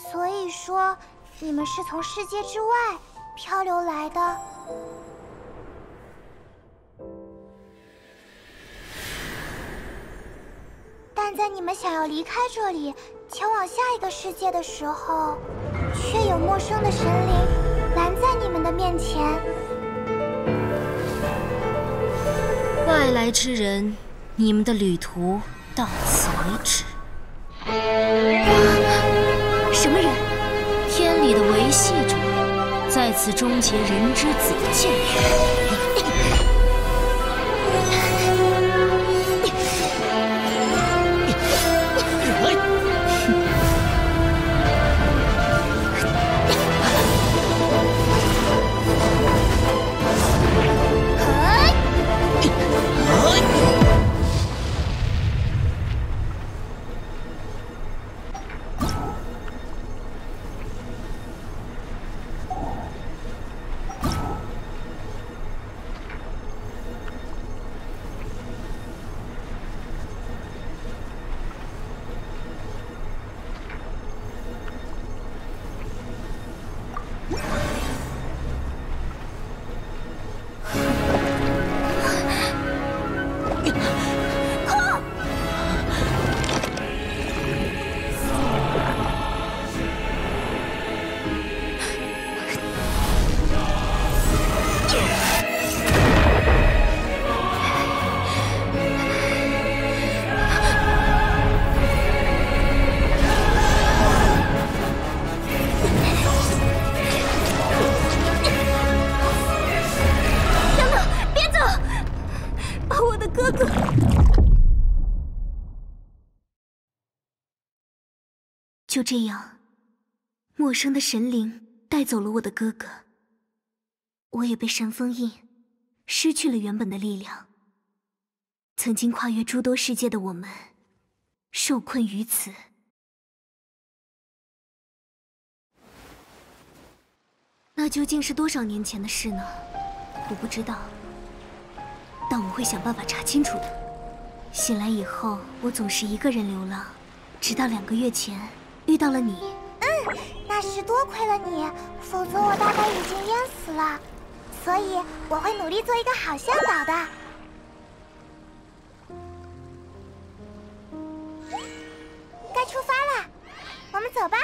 所以说，你们是从世界之外漂流来的。但在你们想要离开这里，前往下一个世界的时候，却有陌生的神灵拦在你们的面前。 外来之人，你们的旅途到此为止。什么人？天里的维系者，在此终结人之子的剑缘。就这样，陌生的神灵带走了我的哥哥，我也被神封印，失去了原本的力量。曾经跨越诸多世界的我们，受困于此。那究竟是多少年前的事呢？我不知道，但我会想办法查清楚的。醒来以后，我总是一个人流浪，直到2个月前遇到了你。 那是多亏了你，否则我大概已经淹死了。所以我会努力做一个好向导的。该出发了，我们走吧。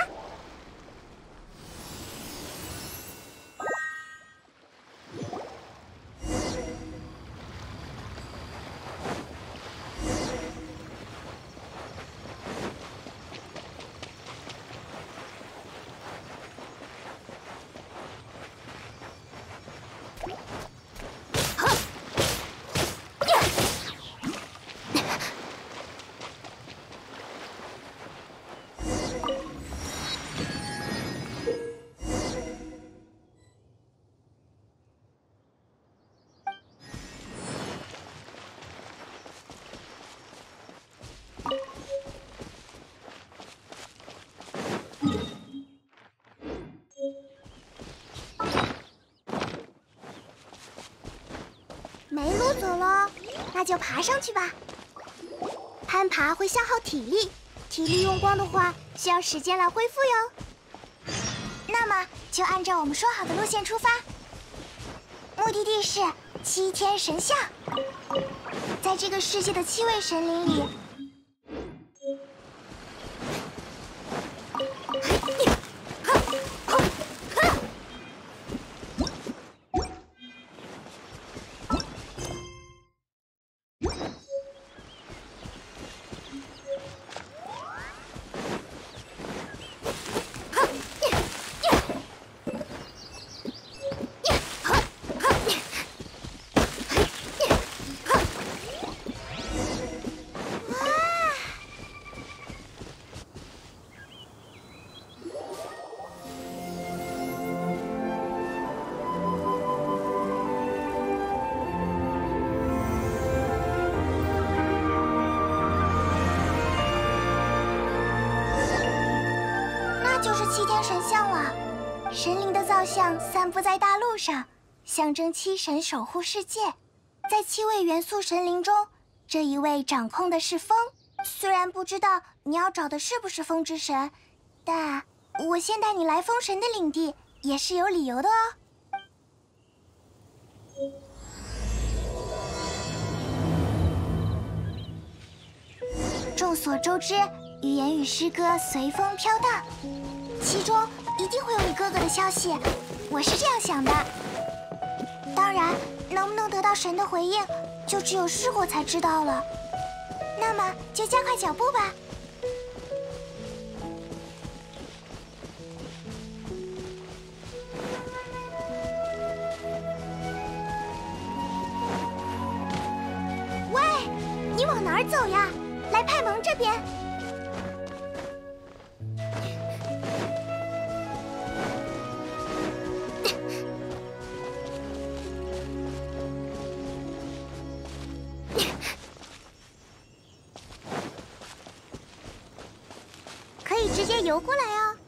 没路走了，那就爬上去吧。攀爬会消耗体力，体力用光的话，需要时间来恢复哟。那么就按照我们说好的路线出发。目的地是7天神像，在这个世界的7位神灵里。就是7天神像了，神灵的造像散布在大陆上，象征7神守护世界。在7位元素神灵中，这一位掌控的是风。虽然不知道你要找的是不是风之神，但我先带你来风神的领地，也是有理由的哦。众所周知，语言与诗歌随风飘荡，其中一定会有你哥哥的消息，我是这样想的。当然，能不能得到神的回应，就只有试过才知道了。那么就加快脚步吧。喂，你往哪儿走呀？来派蒙这边。可以直接游过来哦。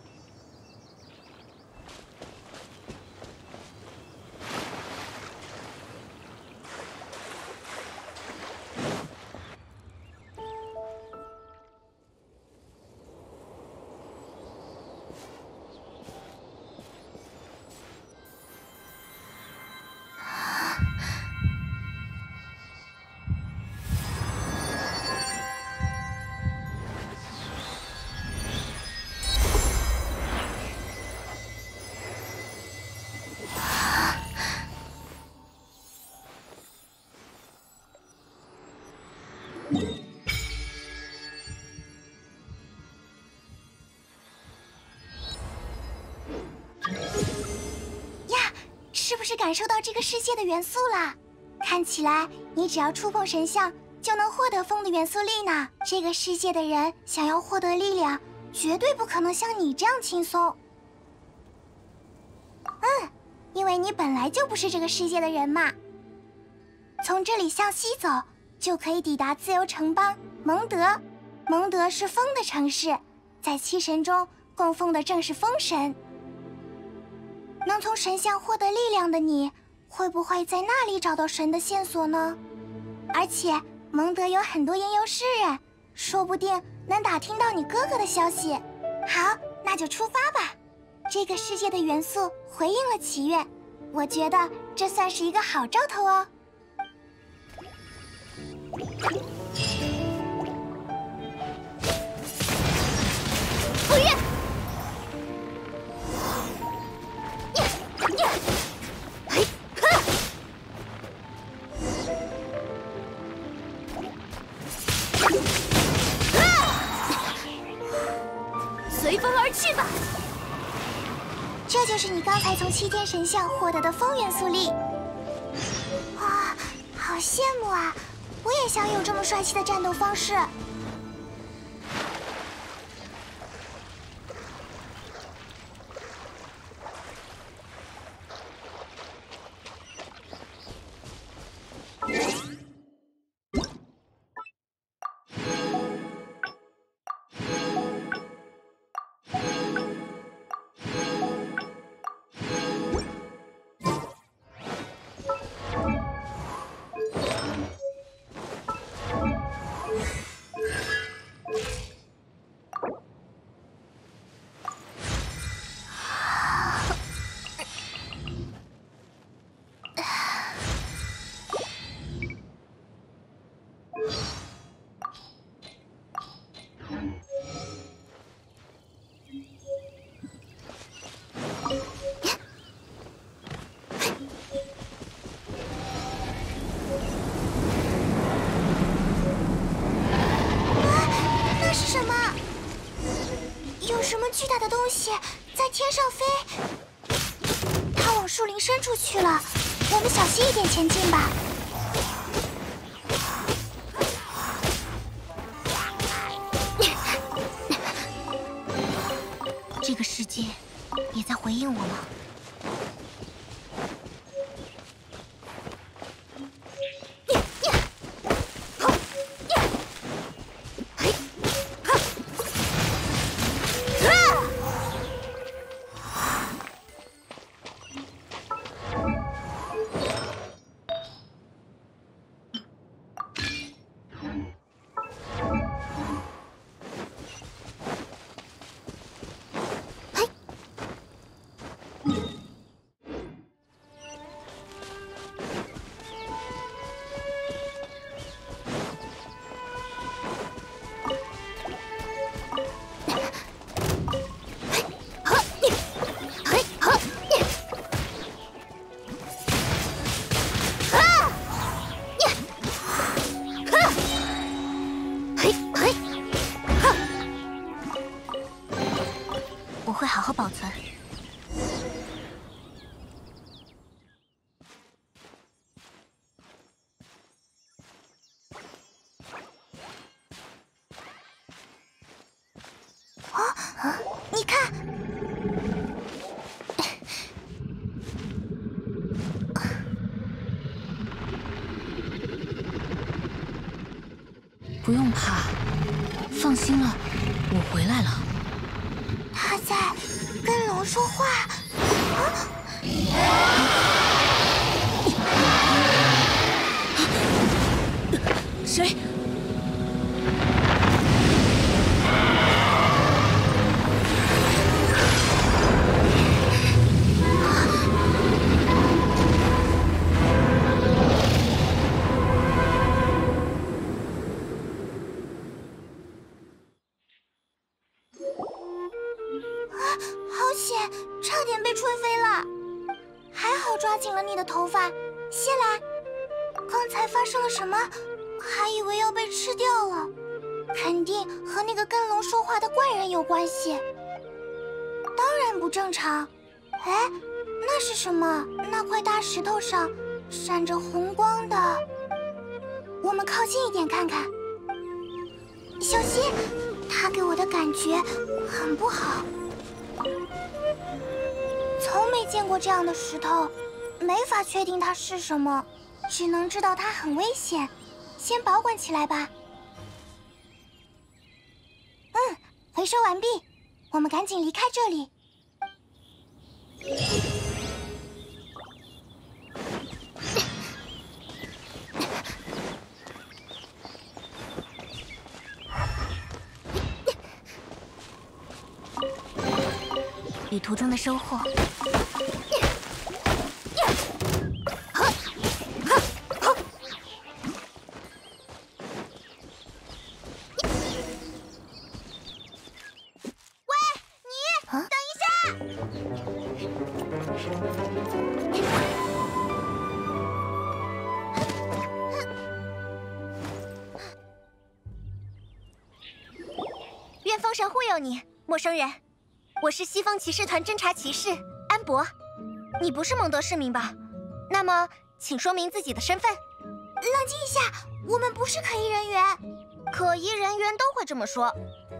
呀，是不是感受到这个世界的元素了？看起来你只要触碰神像，就能获得风的元素力呢。这个世界的人想要获得力量，绝对不可能像你这样轻松。因为你本来就不是这个世界的人嘛。从这里向西走，就可以抵达自由城邦蒙德。蒙德是风的城市，在七神中供奉的正是风神。能从神像获得力量的你，会不会在那里找到神的线索呢？而且蒙德有很多吟游诗人，说不定能打听到你哥哥的消息。好，那就出发吧。这个世界的元素回应了祈愿，我觉得这算是一个好兆头哦。赴约。随风而去吧。这就是你刚才从七天神像获得的风元素力。哇，好羡慕啊！我也想有这么帅气的战斗方式。什么巨大的东西在天上飞？它往树林深处去了，我们小心一点前进吧。 这个世界也在回应我吗？ 会好好保存。 你看， 不用怕，放心了，我回来了。 他在跟龙说话。 谁？ 好险，差点被吹飞了。还好抓紧了你的头发，谢来。刚才发生了什么？还以为要被吃掉了。肯定和那个跟龙说话的怪人有关系。当然不正常。哎，那是什么？那块大石头上闪着红光的。我们靠近一点看看。小心，他给我的感觉很不好。从没见过这样的石头，没法确定它是什么，只能知道它很危险，先保管起来吧。回收完毕，我们赶紧离开这里。 旅途中的收获。 愿风神护佑你，陌生人。我是西方骑士团侦察骑士安博，你不是蒙德市民吧？那么，请说明自己的身份。 冷静一下，我们不是可疑人员。 可疑人员都会这么说。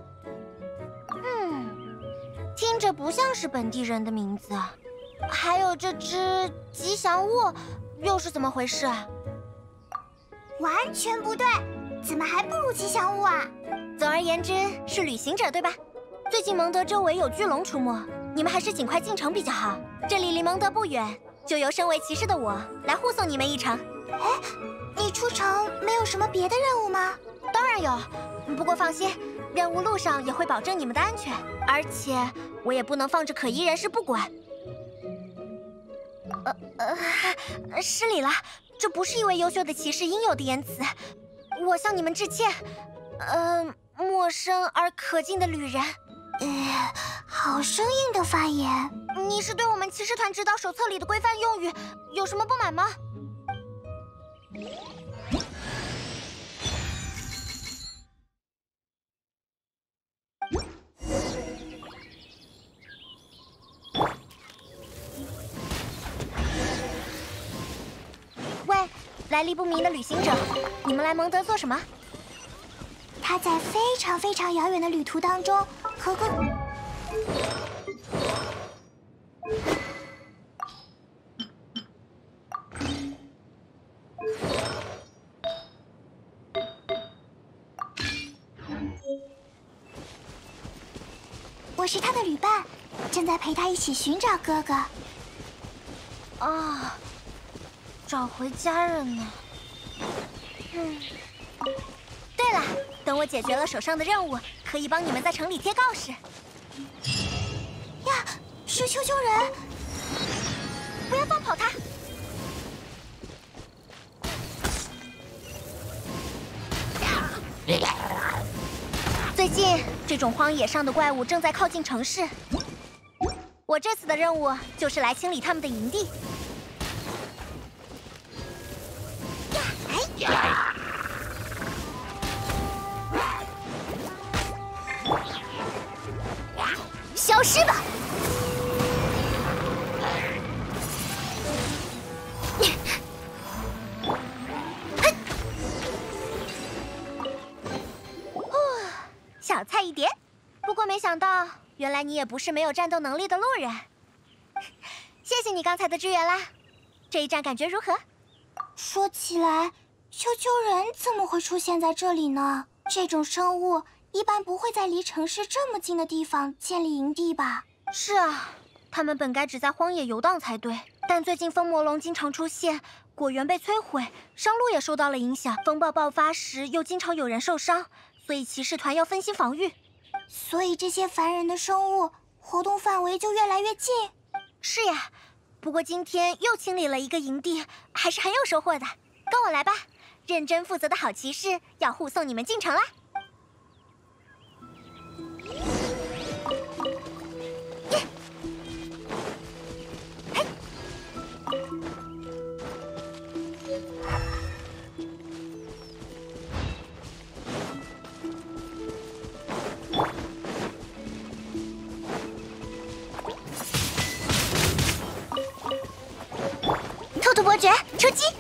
听着不像是本地人的名字。还有这只吉祥物，又是怎么回事啊？ 完全不对，怎么还不如吉祥物啊？ 总而言之，是旅行者对吧？最近蒙德周围有巨龙出没，你们还是尽快进城比较好。这里离蒙德不远，就由身为骑士的我来护送你们一程。 哎，你出城没有什么别的任务吗？ 当然有，不过放心，任务路上也会保证你们的安全，而且我也不能放着可疑人士不管。失礼了，这不是一位优秀的骑士应有的言辞，我向你们致歉。陌生而可敬的旅人。 好生硬的发言。 你是对我们骑士团指导手册里的规范用语有什么不满吗？喂，来历不明的旅行者，你们来蒙德做什么？ 他在非常非常遥远的旅途当中和个……我是他的旅伴，正在陪他一起寻找哥哥。 啊，找回家人呢？对了，等我解决了手上的任务，可以帮你们在城里贴告示。 呀，是丘丘人！ 不要放跑他！最近，这种荒野上的怪物正在靠近城市。我这次的任务就是来清理他们的营地。 消失吧！ 小菜一碟，不过没想到，原来你也不是没有战斗能力的路人。谢谢你刚才的支援啦，这一战感觉如何？ 说起来，啾啾人怎么会出现在这里呢？这种生物一般不会在离城市这么近的地方建立营地吧？ 是啊，它们本该只在荒野游荡才对，但最近风魔龙经常出现，果园被摧毁，商路也受到了影响，风暴爆发时又经常有人受伤。所以骑士团要分心防御， 所以这些烦人的生物活动范围就越来越近。 是呀，不过今天又清理了一个营地，还是很有收获的。跟我来吧，认真负责的好骑士要护送你们进城啦。兔兔伯爵出击！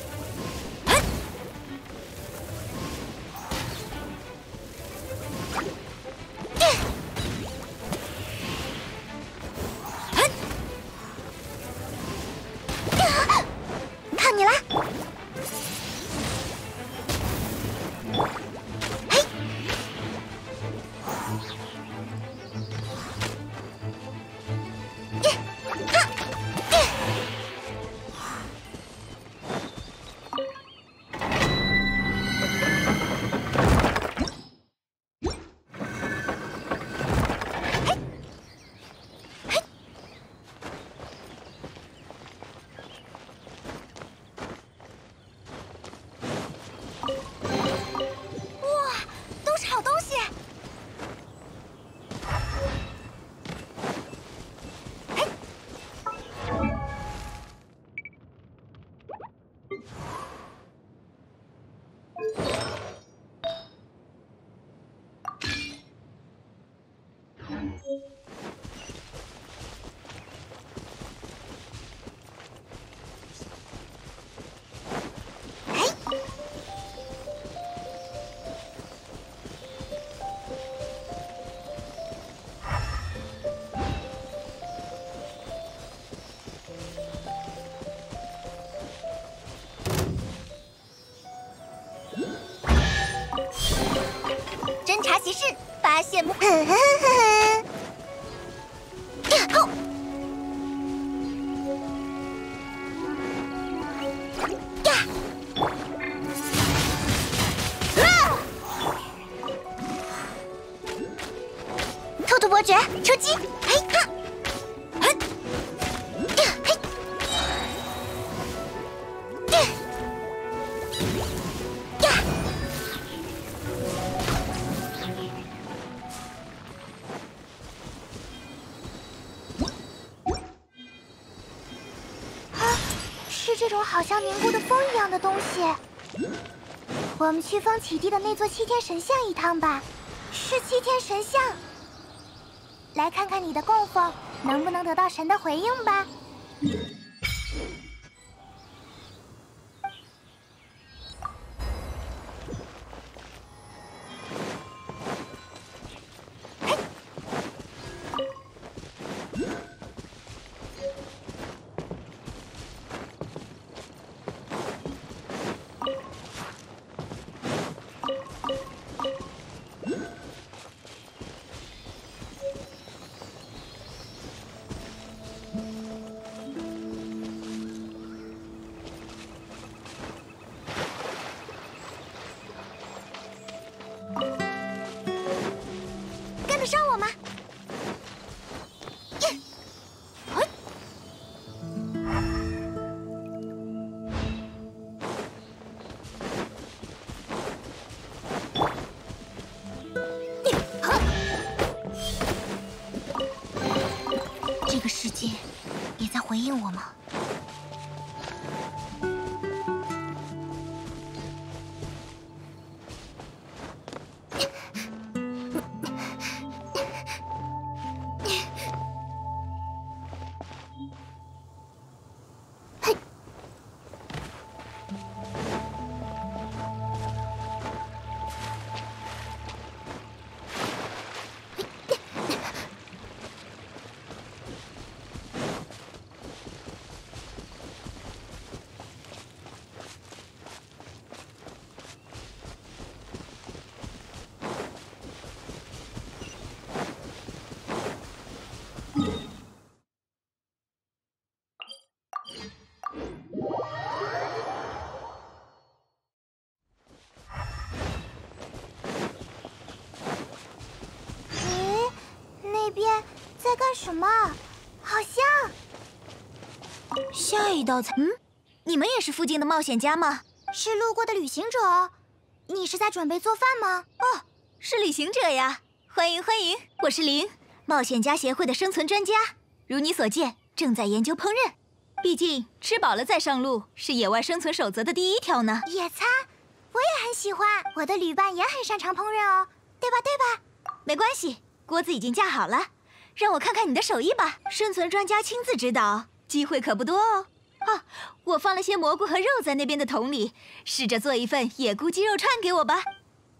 靠你了！嘿！都是好东西。侦察骑士发现目。后。呀！兔兔伯爵出击！嘿哈！嘿！嘿！呀！是这种好像凝固的风一样的东西。我们去风起地的那座7天神像一趟吧。是7天神像。来看看你的供奉能不能得到神的回应吧。跟得上我吗？耶！嘿！这个世界也在回应我吗？ 边在干什么？好像…… 下一道菜，你们也是附近的冒险家吗？ 是路过的旅行者。你是在准备做饭吗？ 哦，是旅行者呀！欢迎欢迎，我是林，冒险家协会的生存专家。如你所见，正在研究烹饪。毕竟吃饱了再上路是野外生存守则的第一条呢。 野餐，我也很喜欢。我的旅伴也很擅长烹饪哦，对吧？对吧？ 没关系，锅子已经架好了，让我看看你的手艺吧。生存专家亲自指导，机会可不多哦。啊，我放了些蘑菇和肉在那边的桶里，试着做一份野菇鸡肉串给我吧。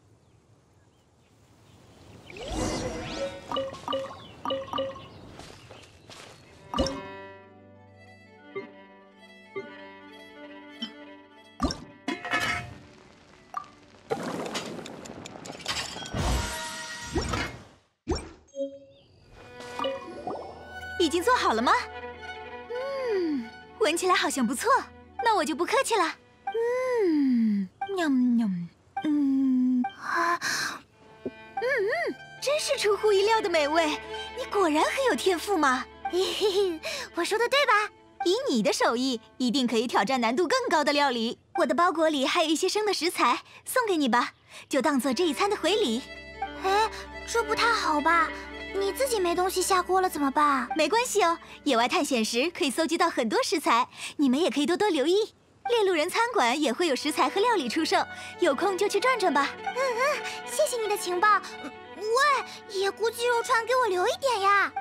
已经做好了吗？闻起来好像不错，那我就不客气了。喵喵，真是出乎意料的美味。你果然很有天赋嘛！ 嘿嘿，我说的对吧？ 以你的手艺，一定可以挑战难度更高的料理。我的包裹里还有一些生的食材，送给你吧，就当做这一餐的回礼。 哎，这不太好吧？你自己没东西下锅了怎么办？ 没关系哦，野外探险时可以搜集到很多食材，你们也可以多多留意。猎鹿人餐馆也会有食材和料理出售，有空就去转转吧。 谢谢你的情报。喂，野菇鸡肉串给我留一点呀。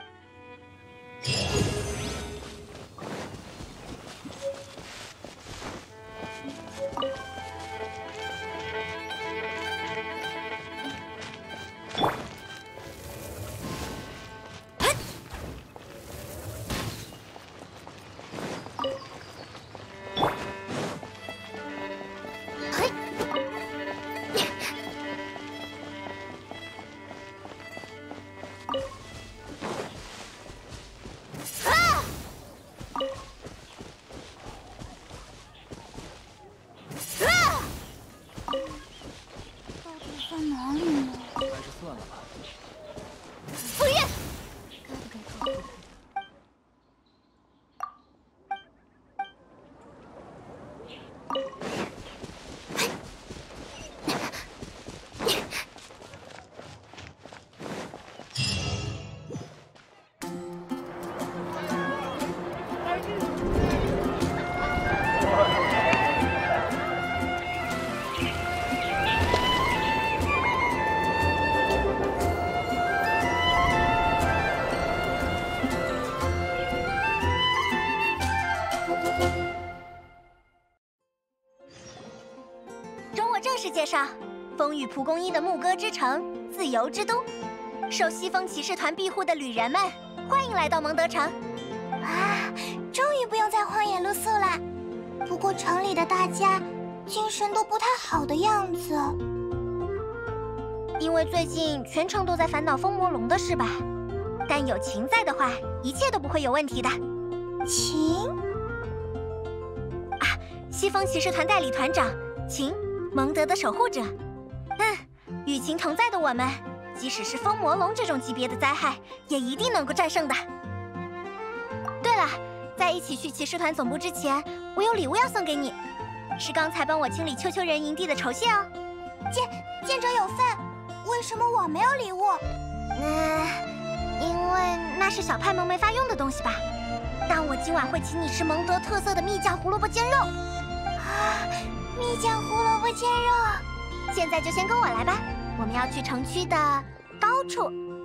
介绍，风雨蒲公英的牧歌之城，自由之都，受西风骑士团庇护的旅人们，欢迎来到蒙德城。 啊，终于不用再荒野露宿了。不过城里的大家精神都不太好的样子。 因为最近全城都在烦恼风魔龙的事吧？但有琴在的话，一切都不会有问题的。 琴？ 啊，西风骑士团代理团长琴。蒙德的守护者，与琴同在的我们，即使是风魔龙这种级别的灾害，也一定能够战胜的。对了，在一起去骑士团总部之前，我有礼物要送给你，是刚才帮我清理丘丘人营地的酬谢哦。 见者有份，为什么我没有礼物？ 因为那是小派萌没法用的东西吧。但我今晚会请你吃蒙德特色的蜜酱胡萝卜煎肉。 啊！蜜酱胡萝卜煎肉， 现在就先跟我来吧。我们要去城区的高处。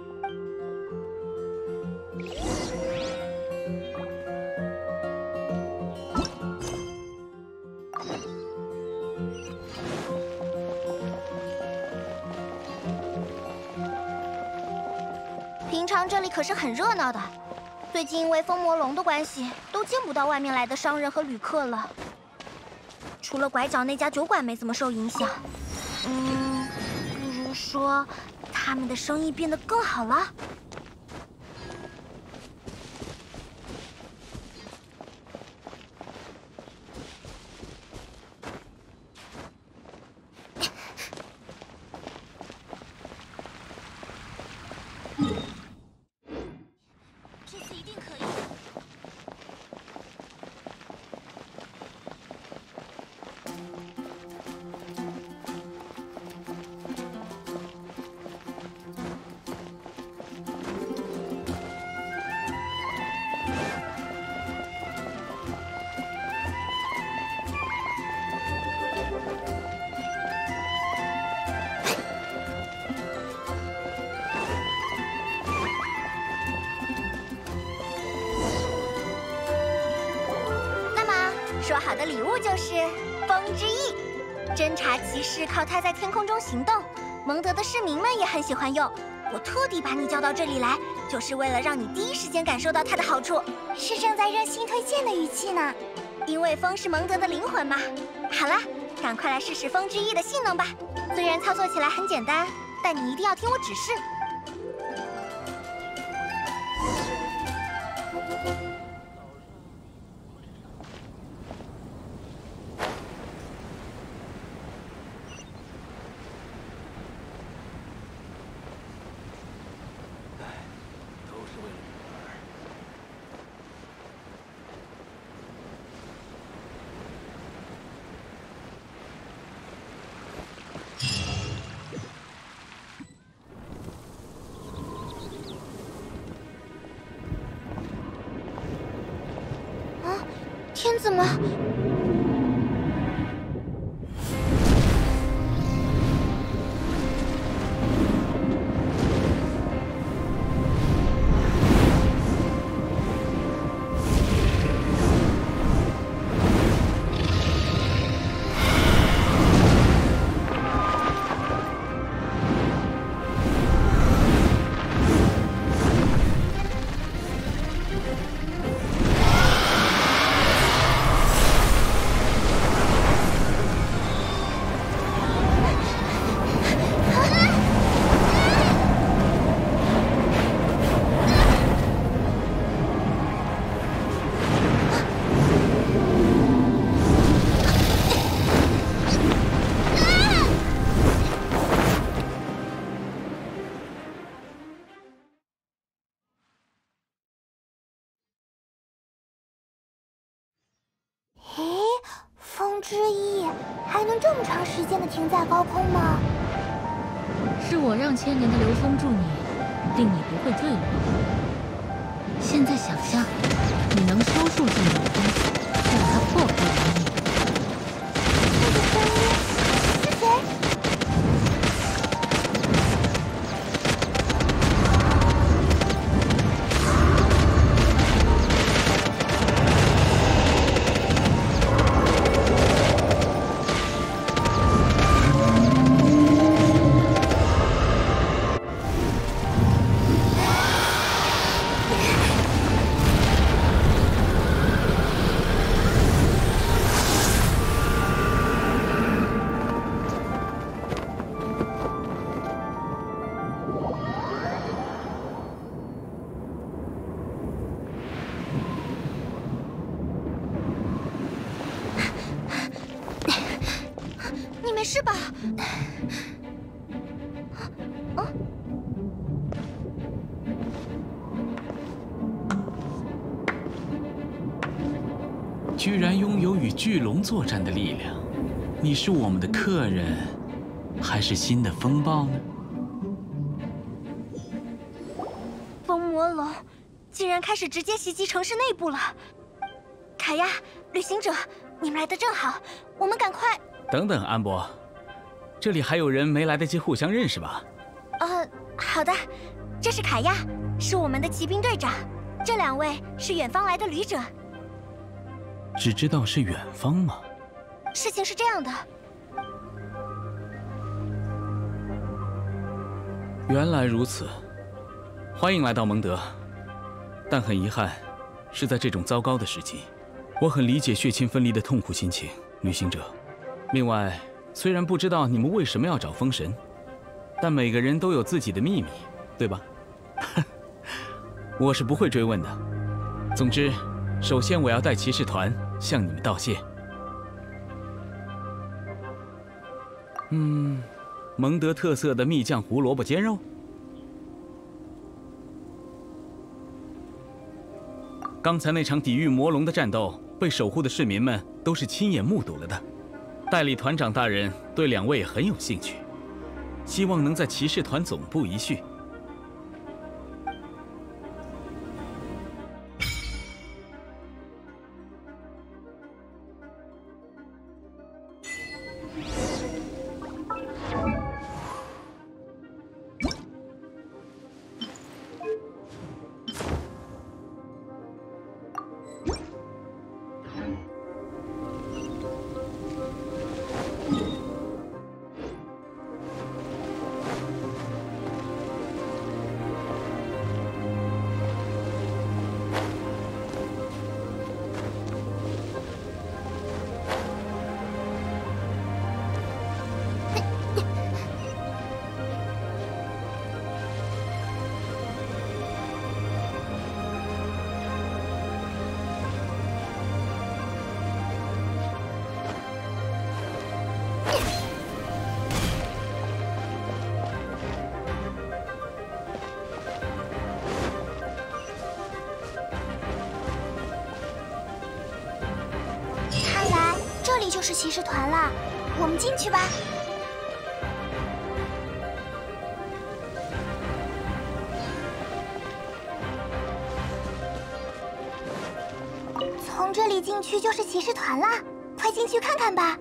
平常这里可是很热闹的，最近因为风魔龙的关系，都见不到外面来的商人和旅客了。除了拐角那家酒馆没怎么受影响，不如说他们的生意变得更好了。 说好的礼物就是风之翼。侦察骑士靠它在天空中行动，蒙德的市民们也很喜欢用。我特地把你叫到这里来，就是为了让你第一时间感受到它的好处。 是正在热心推荐的语气呢。 因为风是蒙德的灵魂嘛。好了，赶快来试试风之翼的性能吧。虽然操作起来很简单，但你一定要听我指示。天怎么？风之翼还能这么长时间的停在高空吗？ 是我让千年的流风助你，令你不会坠落。现在想象，你能收束住流风，再把它破开而已。 这个声音是谁？你没事吧？ 居然拥有与巨龙作战的力量，你是我们的客人，还是新的风暴呢？ 风魔龙竟然开始直接袭击城市内部了！凯亚，旅行者，你们来的正好，我们赶快…… 等等，安博，这里还有人没来得及互相认识吧？ 好的，这是凯亚，是我们的骑兵队长，这两位是远方来的旅者。 只知道是远方吗？ 事情是这样的， 原来如此，欢迎来到蒙德。但很遗憾，是在这种糟糕的时期。我很理解血亲分离的痛苦心情，旅行者。另外，虽然不知道你们为什么要找风神，但每个人都有自己的秘密，对吧？我是不会追问的。总之，首先我要带骑士团向你们道谢。蒙德特色的蜜酱胡萝卜煎肉。刚才那场抵御魔龙的战斗，被守护的市民们都是亲眼目睹了的。代理团长大人对两位也很有兴趣，希望能在骑士团总部一叙。 里就是骑士团了，我们进去吧。从这里进去就是骑士团了，快进去看看吧。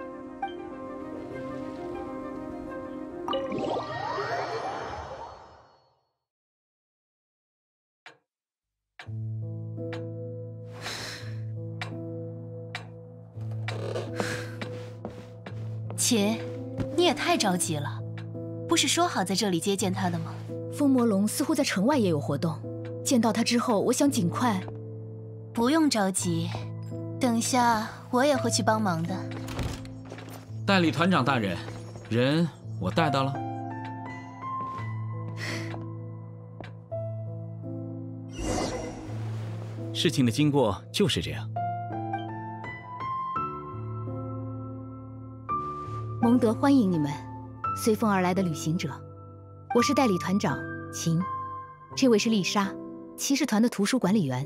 琴，你也太着急了，不是说好在这里接见他的吗？ 风魔龙似乎在城外也有活动，见到他之后，我想尽快。 不用着急，等下我也会去帮忙的。 代理团长大人，人我带到了。事情的经过就是这样。 蒙德欢迎你们，随风而来的旅行者。我是代理团长秦，这位是丽莎，骑士团的图书管理员。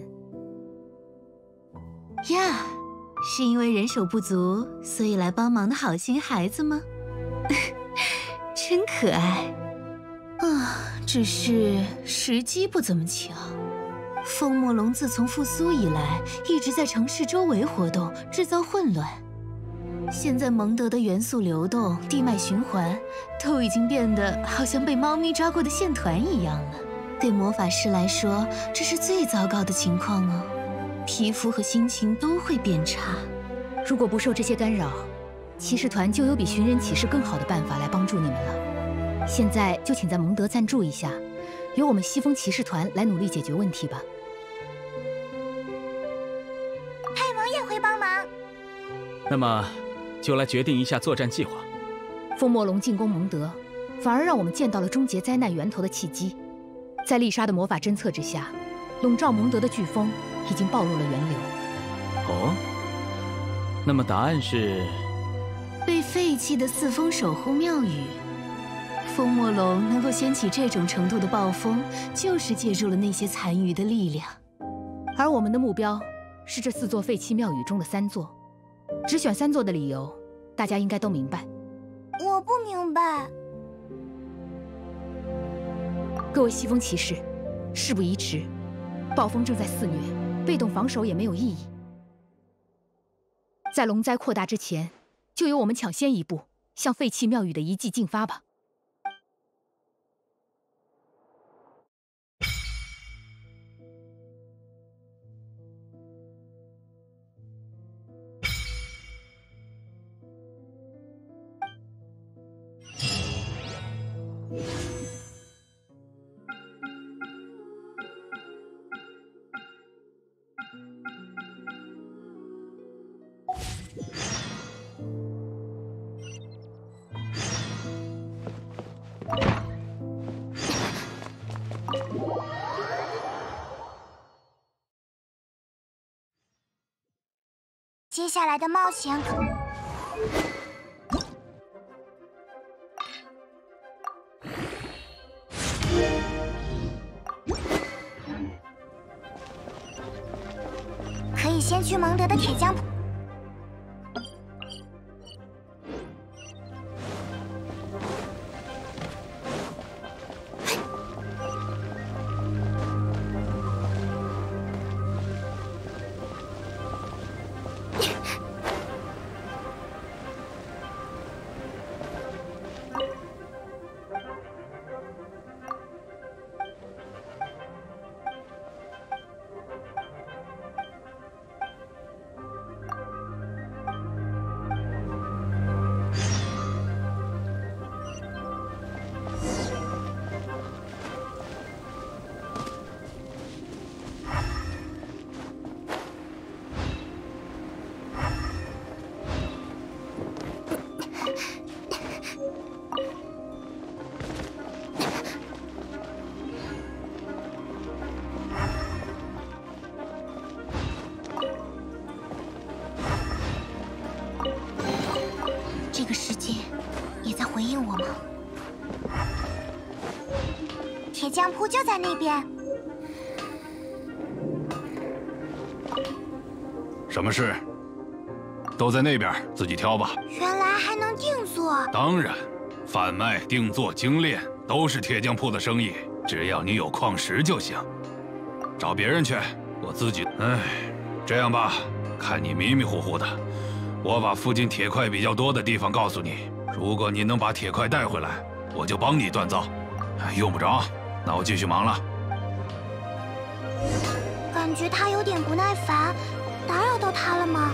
呀，是因为人手不足，所以来帮忙的好心孩子吗？真可爱啊！只是时机不怎么巧。风魔龙自从复苏以来，一直在城市周围活动，制造混乱。现在蒙德的元素流动、地脉循环，都已经变得好像被猫咪抓过的线团一样了。对魔法师来说，这是最糟糕的情况哦。皮肤和心情都会变差。 如果不受这些干扰，骑士团就有比寻人启事更好的办法来帮助你们了。现在就请在蒙德赞助一下，由我们西风骑士团来努力解决问题吧。 派蒙也会帮忙。 那么，就来决定一下作战计划。 风魔龙进攻蒙德，反而让我们见到了终结灾难源头的契机。在丽莎的魔法侦测之下，笼罩蒙德的飓风已经暴露了源流。 哦，那么答案是被废弃的四风守护庙宇。风魔龙能够掀起这种程度的暴风，就是借助了那些残余的力量。 而我们的目标是这4座废弃庙宇中的3座。只选3座的理由，大家应该都明白。 我不明白。 各位西风骑士，事不宜迟，暴风正在肆虐，被动防守也没有意义。在龙灾扩大之前，就由我们抢先一步，向废弃庙宇的遗迹进发吧。 接下来的冒险可以先去蒙德的铁匠铺。这个世界也在回应我吗？铁匠铺就在那边。 什么事？ 都在那边，自己挑吧。 原来还能定做。 当然，贩卖、定做、精炼都是铁匠铺的生意，只要你有矿石就行。找别人去，我自己……哎，这样吧，看你迷迷糊糊的，我把附近铁块比较多的地方告诉你。如果你能把铁块带回来，我就帮你锻造。用不着，那我继续忙了。 感觉他有点不耐烦，打扰到他了吗？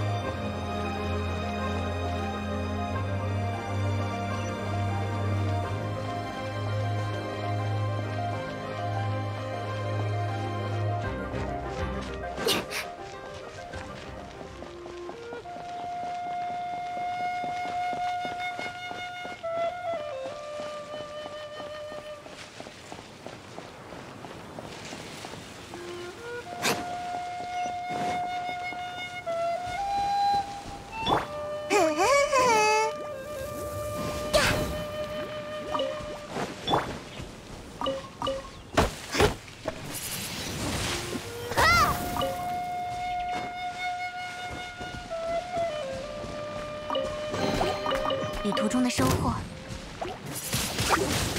旅途中的收获。